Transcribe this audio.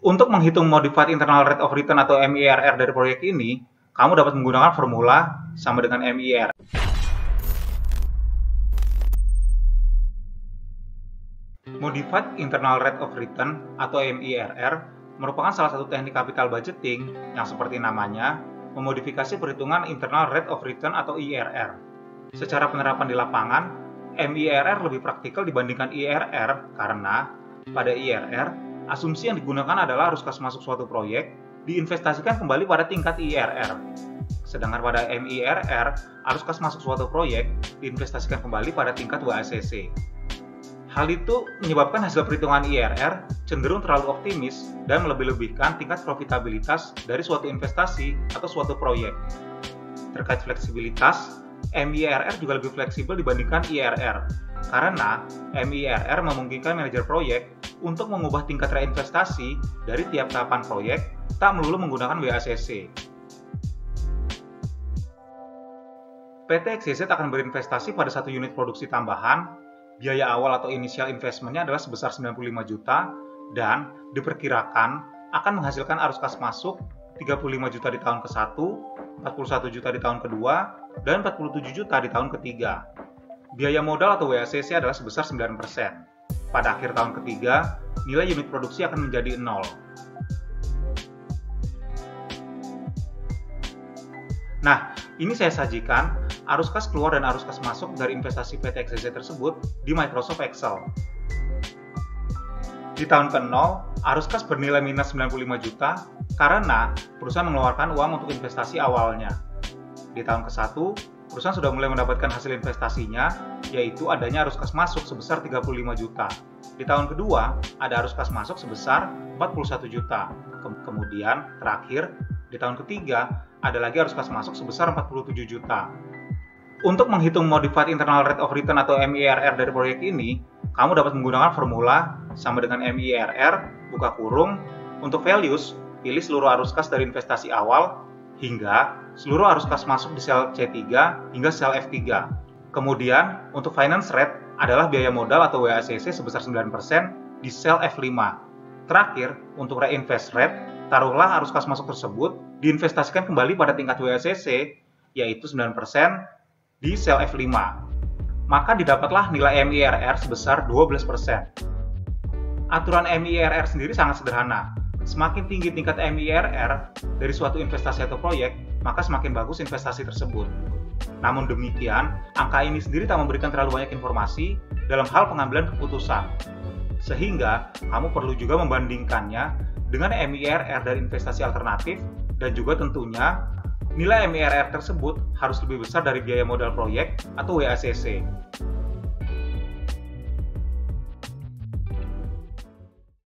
Untuk menghitung Modified Internal Rate of Return atau MIRR dari proyek ini, kamu dapat menggunakan formula sama dengan MIR. Modified Internal Rate of Return atau MIRR merupakan salah satu teknik capital budgeting yang seperti namanya, memodifikasi perhitungan Internal Rate of Return atau IRR. Secara penerapan di lapangan, MIRR lebih praktikal dibandingkan IRR karena pada IRR, asumsi yang digunakan adalah arus kas masuk suatu proyek diinvestasikan kembali pada tingkat IRR. Sedangkan pada MIRR, arus kas masuk suatu proyek diinvestasikan kembali pada tingkat WACC. Hal itu menyebabkan hasil perhitungan IRR cenderung terlalu optimis dan melebih-lebihkan tingkat profitabilitas dari suatu investasi atau suatu proyek. Terkait fleksibilitas, MIRR juga lebih fleksibel dibandingkan IRR, karena MIRR memungkinkan manajer proyek untuk mengubah tingkat reinvestasi dari tiap tahapan proyek tak melulu menggunakan WACC. PT XYZ akan berinvestasi pada satu unit produksi tambahan, biaya awal atau initial investment-nya adalah sebesar 95 juta, dan diperkirakan akan menghasilkan arus kas masuk 35 juta di tahun ke-1, 41 juta di tahun kedua, dan 47 juta di tahun ketiga. Biaya modal atau WACC adalah sebesar 9%. Pada akhir tahun ketiga, nilai unit produksi akan menjadi 0. Nah, ini saya sajikan arus kas keluar dan arus kas masuk dari investasi PT XYZ tersebut di Microsoft Excel. Di tahun ke-0, arus kas bernilai minus 95 juta karena perusahaan mengeluarkan uang untuk investasi awalnya. Di tahun ke-1, perusahaan sudah mulai mendapatkan hasil investasinya, yaitu adanya arus kas masuk sebesar 35 juta. Di tahun kedua, ada arus kas masuk sebesar 41 juta. Kemudian, terakhir, di tahun ketiga, ada lagi arus kas masuk sebesar 47 juta. Untuk menghitung Modified Internal Rate of Return atau MIRR dari proyek ini, kamu dapat menggunakan formula sama dengan MIRR, buka kurung, untuk values, pilih seluruh arus kas dari investasi awal, hingga seluruh arus kas masuk di sel C3 hingga sel F3. Kemudian, untuk finance rate adalah biaya modal atau WACC sebesar 9% di sel F5. Terakhir, untuk reinvest rate, taruhlah arus kas masuk tersebut diinvestasikan kembali pada tingkat WACC, yaitu 9% di sel F5. Maka didapatlah nilai MIRR sebesar 12%. Aturan MIRR sendiri sangat sederhana. Semakin tinggi tingkat MIRR dari suatu investasi atau proyek, maka semakin bagus investasi tersebut. Namun demikian, angka ini sendiri tak memberikan terlalu banyak informasi dalam hal pengambilan keputusan. Sehingga, kamu perlu juga membandingkannya dengan MIRR dari investasi alternatif dan juga tentunya nilai MIRR tersebut harus lebih besar dari biaya modal proyek atau WACC.